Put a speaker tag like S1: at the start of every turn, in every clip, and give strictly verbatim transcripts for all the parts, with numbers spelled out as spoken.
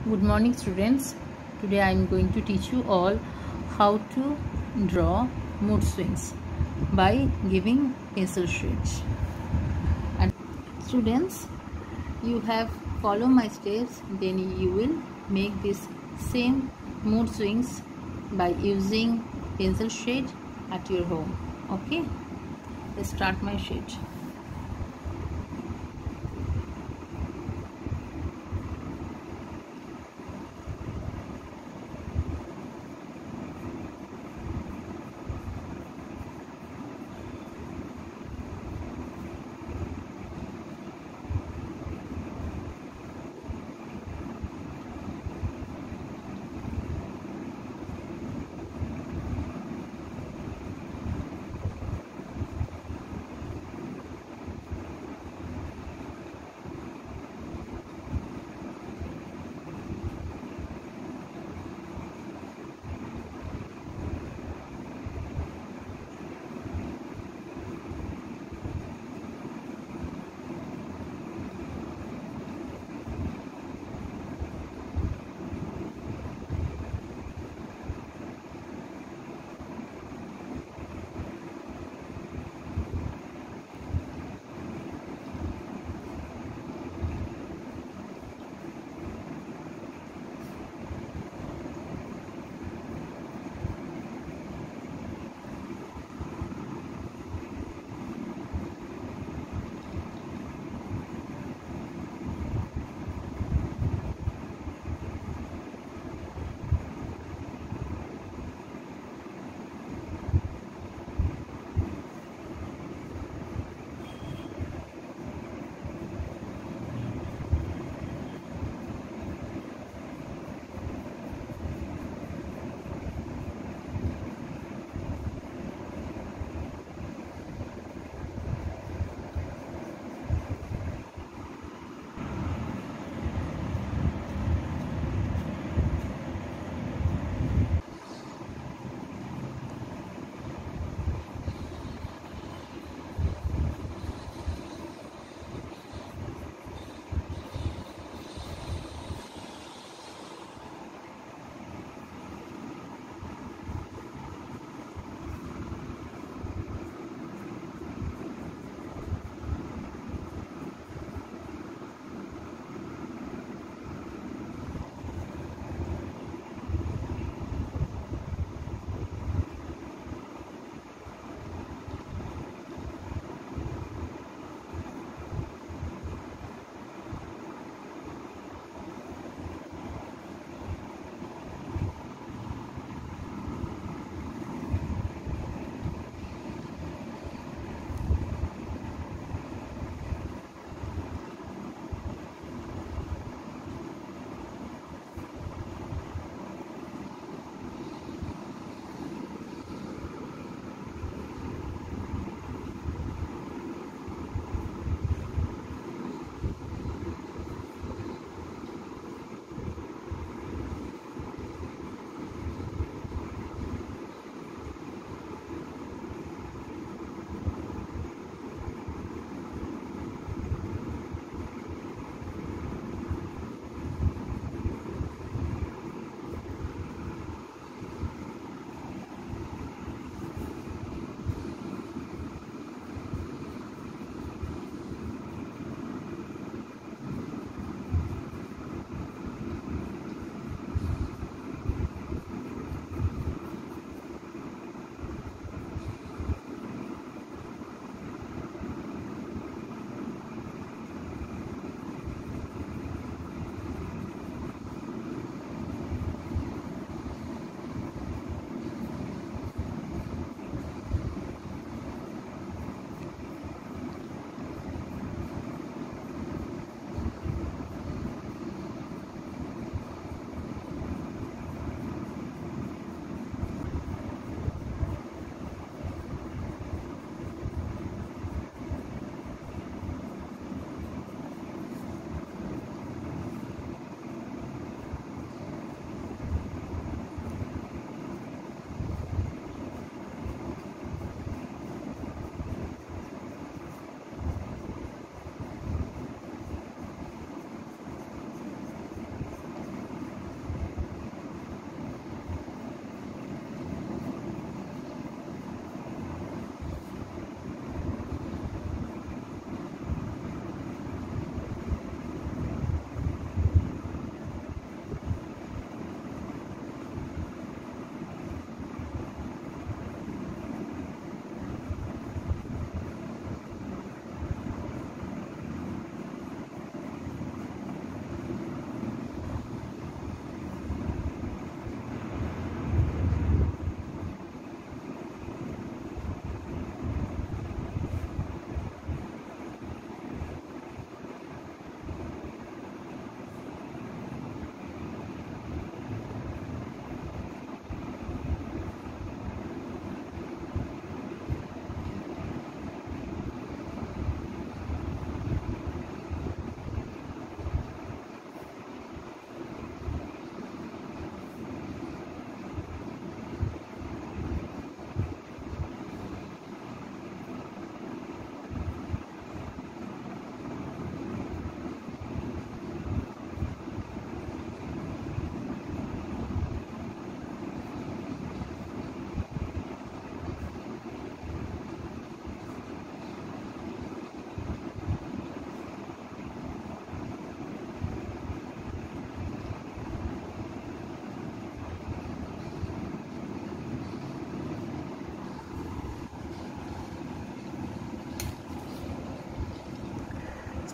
S1: Good morning students. Today I am going to teach you all how to draw mood swings by giving pencil shades. And students, you have follow my steps, then you will make this same mood swings by using pencil shade at your home. Okay, let's start my shade.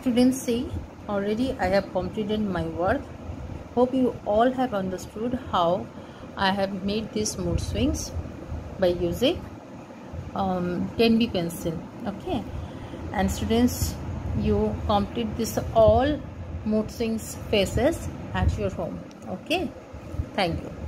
S1: students, see, already I have completed my work. Hope you all have understood how I have made these mood swings by using um, ten B pencil. Okay, and students, you complete this all mood swings phases at your home. Okay, thank you.